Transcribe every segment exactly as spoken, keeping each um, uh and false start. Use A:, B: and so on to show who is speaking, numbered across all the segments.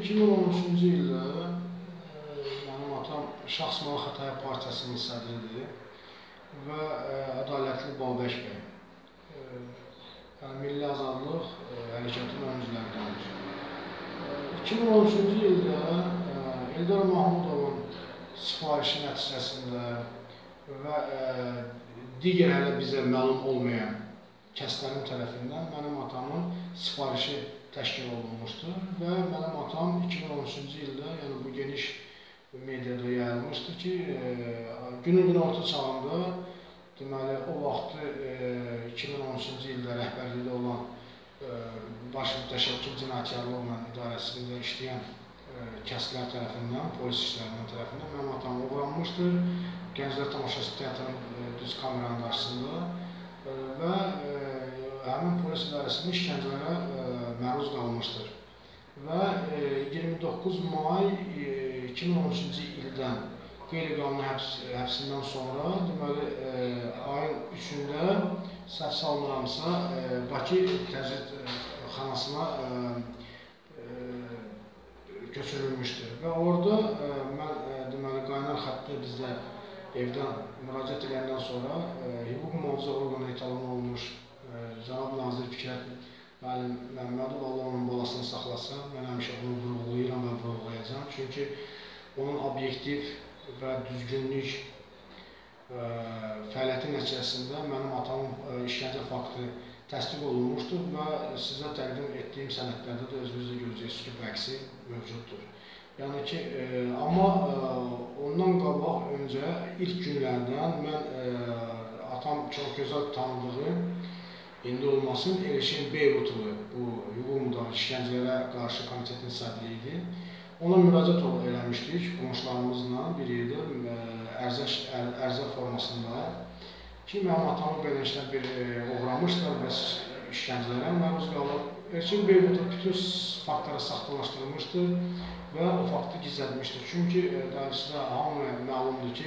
A: iki min on üçüncü ildə mənim atam Şahsmalı Xətai Partiyasının sədridir və Ədalətli Babək bəy. Milli Azadlıq Hərəkatının öncülərdəndir. iki min on üçüncü ildə Eldar Mahmudovun sifarişi nəticəsində və digər hələ bizə məlum olmayan kəslərin tərəfindən mənim atamın sifarişi təşkil olunmuşdur və mənim atam iki min on üçüncü ildə, yəni bu geniş mediada yayılmışdır ki, günün gün orta çağında deməli, o vaxtı iki min on üçüncü ildə rəhbərlikdə olan baş mütəşəkkil cinayətkarlıqla idarəsində işləyən kəslər tərəfindən, polis işlərindən tərəfindən mənim atam uğranmışdır. Gənclər Tamaşası Teatrının düz kameranın qarşısında və həmin polis idarəsində işgəncələrə məruz qalmışdır. Və iyirmi doqquz may iki min on üçüncü ildən qeyri-qanuni həbsindən sonra, deməli, ayın üçündə səhv salmıramsa, Bakı Təcrid xanasına köçürülmüşdür. Və orada mən, deməli, qaynar xəttdə bizdə evdən müraciət edəndən sonra hüquq mühafizə orqanı etalon olmuş Cənab Nazir Fikrət müəllim Məmmədov, Allah onun balasını saxlasa, mən həmişə bunu vurğulayıram və vurğulayacağam. Çünki onun obyektiv və düzgünlük fəaliyyəti nəticəsində mənim atamın işgəncə faktı təsdiq olunmuşdur və sizə təqdim etdiyim sənədlərdə də özünüzdə görəcəksiniz ki, bu əksi mövcuddur. Yəni ki, amma ondan qabaq öncə ilk günlərdən mən atam çox gözəl tanıdığı, indi olmasın, Elşin Beyrutovu, bu hüquq müdafiə işgəncələrə qarşı komitetin sədri idi. Ona müraciət eləmişdik qonşularımızla bir yerdə ərzə formasında ki, mənim atamı belə işdən bir uğramışlar və işgəncələrə məruz qalıb. Elşin Beyrutov bütün faktları saxtalaşdırılmışdır və o faktı gizlətmişdir. Çünki sizə hamıya məlumdur ki,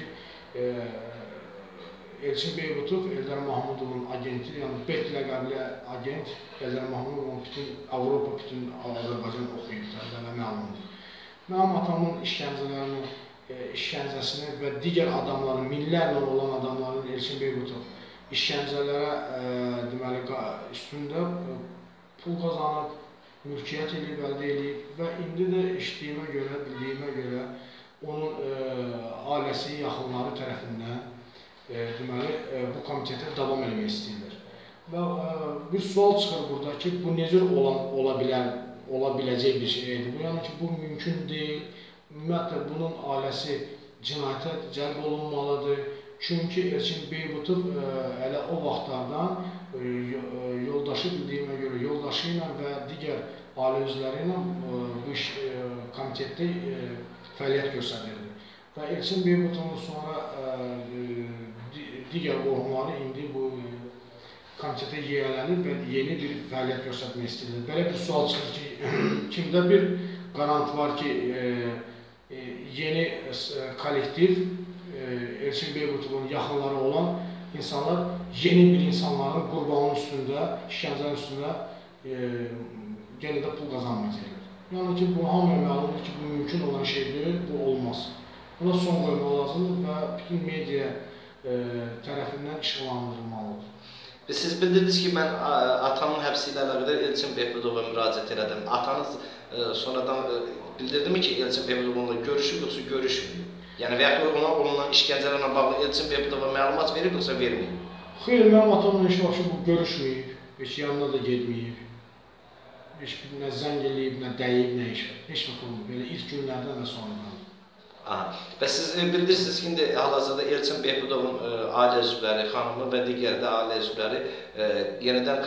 A: Elçin Beyrutov Eldar Mahmudovun agenti, yəni Bet ləqəbli agent Eldar Mahmudovun bütün Avropa, bütün Azərbaycan oxuyubdur, belə məlumdur. Mənim atamın işgəncələrini, işgəncəsini və digər adamların, minlərlə olan adamların Elçin Beyrutov işgəncələrə deməli, üstündə pul qazanıb, mülkiyyət edib, əldə edib və indi də eşitdiyimə görə, bildiyimə görə onun ailəsi, yaxınları tərəfindən deməli, bu komitətə davam eləmək istəyirlər. Və bir sual çıxır burada ki, bu necə ola bilər, ola biləcək bir şeydir. Bu, yəni ki, bu mümkün deyil. Ümumiyyətlə, bunun ailəsi cinayətə cəlb olunmalıdır. Çünki Elçin Beyrutov hələ o vaxtlardan yoldaşı bildiyimə görə, yoldaşı ilə və digər ailə üzvləri ilə bu iş komitetdə fəaliyyət göstərirdi. Və Elçin Beyrutovun sonra digər qohumları indi bu komitetə yiyələnib və yeni bir fəaliyyət göstərmək istəyirlər. Belə bir sual çıxır ki, kimdə bir qarant var ki, yeni kollektiv, Elçin Beyrutovun yaxınları olan insanlar yeni bir insanların qurbanın üstündə, işgəncənin üstündə yenə də pul qazanmayacaqlar. Yəni ki, bu hamıya məlumdur ki, bu mümkün olan şey deyil, bu olmaz. Buna son qoymaq lazımdır və bütün media tərəfindən işıqlandırılmalıdır.
B: Siz bildirdiniz ki, mən atamın həbsi ilə əlaqədar Elçin Beyrutova müraciət elədim. Atanız sonradan bildirdi mi ki, Elçin Beyrutovla görüşüb, yoxsa görüşməyib? Yəni, və yaxud ona olunan işgəncələrlə bağlı Elçin Beyrutova məlumat verib, yoxsa verməyib?
A: Xeyr, mənim atamla heç vaxt bu görüşməyib, heç yanına da getməyib. Heç nə zəng eləyib, nə dəyib, nə iş var. Heç vaxt olmur, belə ilk günlərdən və sonradan.
B: Və siz bildirirsiniz ki, indi hal-hazırda Elçin Beyrutovun ailə üzvləri, xanımı və digər də ailə üzvləri yenidən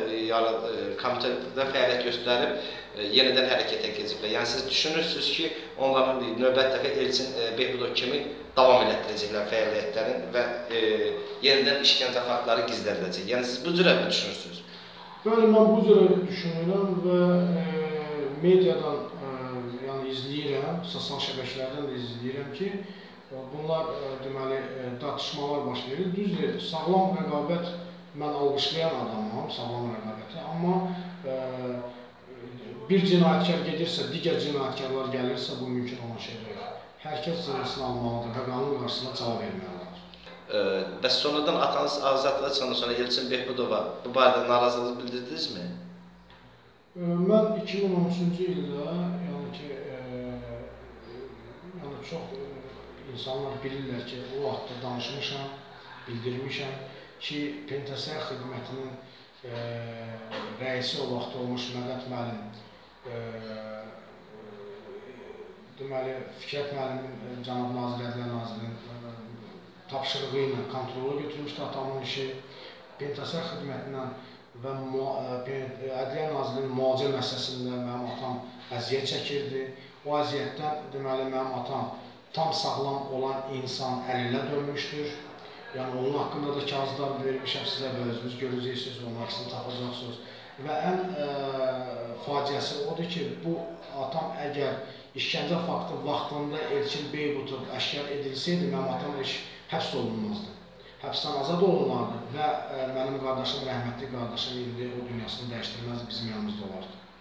B: komitədə fəaliyyət göstərib, yenidən hərəkətə keçiblər. Yəni, siz düşünürsünüz ki, onların növbət dəfə Elçin Beyrutov kimi davam elətdirəcəklər fəaliyyətlərin və yenidən işgəncə faktları gizlədiləcək. Yəni, siz bu cürə mi düşünürsünüz?
A: Bəli, mən bu cürə düşünürəm və mediadan izləyirəm, sosial şəbəkələrdən də izləyirəm ki, bunlar deməli tartışmalar baş verir. Düzdür, sağlam rəqabət mən alqışlayan adamam, sağlam rəqabəti, amma bir cinayətkar gedirsə, digər cinayətkarlar gəlirsə, bu mümkün olan şey deyil. Hər kəs cəzasını almalıdır və qanun qarşısında cavab verməlidir.
B: Bəs sonradan atanız azadlığa çıxandan sonra Elçin Behbudova bu barədə narazılıq bildirdinizmi?
A: Mən iki min on üçüncü ildə, yəni ki, yəni çox insanlar bilirlər ki, o vaxtda danışmışam, bildirmişəm ki, Pentasər xidmətinin rəisi o vaxt olmuş Mədət müəllim, deməli, Fikrət müəllimin, Cənab Nazir Ədliyyə Nazirinin tapşırığı ilə kontrola götürmüşdü atamın işi. Pentasər xidmətindən və Ədliyyə Nazirinin müalicə məsələsində mənim atam əziyyət çəkirdi. O əziyyətdən, deməli, mənim atam tam sağlam olan insan əlilə dönmüşdür. Yəni, onun haqqında da kağızlar vermişəm sizə və özünüz görəcəksiniz, onun aksini tapacaqsınız. Və ən faciəsi odur ki, bu atam əgər işgəncə faktı vaxtında Elçin Behbudov əşkar edilsəydi, mənim atam heç həbs olunmazdı. Həbsdən azad olunardı və mənim qardaşım, rəhmətli qardaşım indi o dünyasını dəyişdirməzdi, bizim yanımızda olardı.